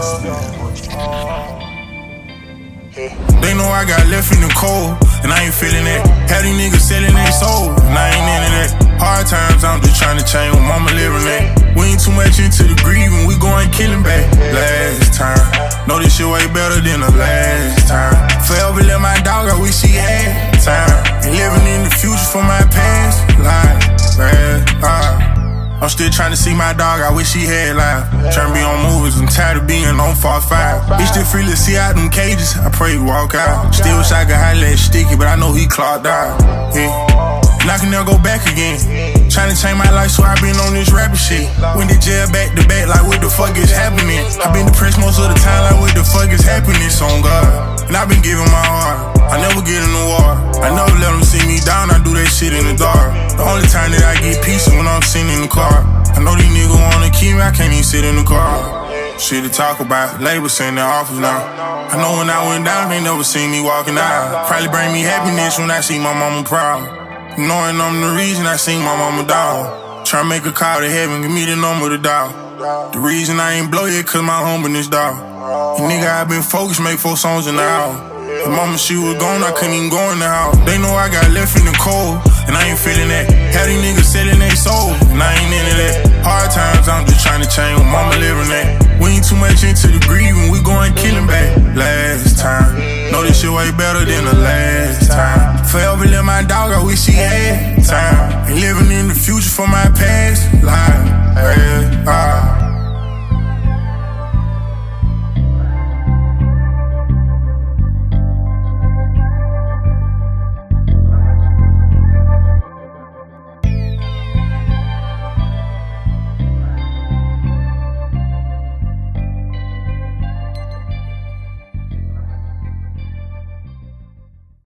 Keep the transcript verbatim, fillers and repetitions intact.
They know I got left in the cold, and I ain't feeling that. Had these niggas selling their soul, and I ain't into that. Hard times, I'm just trying to change what mama living at. We ain't too much into the grieving, we going killing back. Last time, know this shit way better than the last time. Forever let my dog, I wish he had time. And living in the future for my past life. Bad, uh. I'm still trying to see my dog, I wish he had life. Trying to be on movies, I'm tired of being on four five. Bitch still free to see out them cages, I pray he walk out. Still wish I could holler at Sticky, but I know he clocked out. Yeah. And I can never go back again. Trying to change my life, so I been on this rapping shit. Went to jail back to back, like what the fuck is happening? I been depressed most of the time, like what the fuck is happiness on God. And I been giving my heart, I never get in the war. I never let them see me down, I do that shit in the dark. The only time that I get peace is when I'm sitting in the car. I know these niggas wanna keep me, I can't even sit in the car. Shit to talk about, labels in their office now. I know when I went down, they never seen me walking out. Probably bring me happiness when I see my mama proud. Knowing I'm the reason I seen my mama dog. Tryna make a call to heaven, give me the number to dog. The reason I ain't blow yet, cause my humbleness dog. And nigga, I been focused, make four songs in the house. The mama, she was gone, I couldn't even go in the house. They know I got left in the cold, and I ain't feeling that. Had these niggas selling their soul, and I ain't into that. Hard times, I'm just trying to change what mama living at. We ain't too much into the grieving, we going killing back. Last time, know this shit way better than the last time. Forever let my dog, I wish he had time. And living in the future for my past life. Yeah, uh.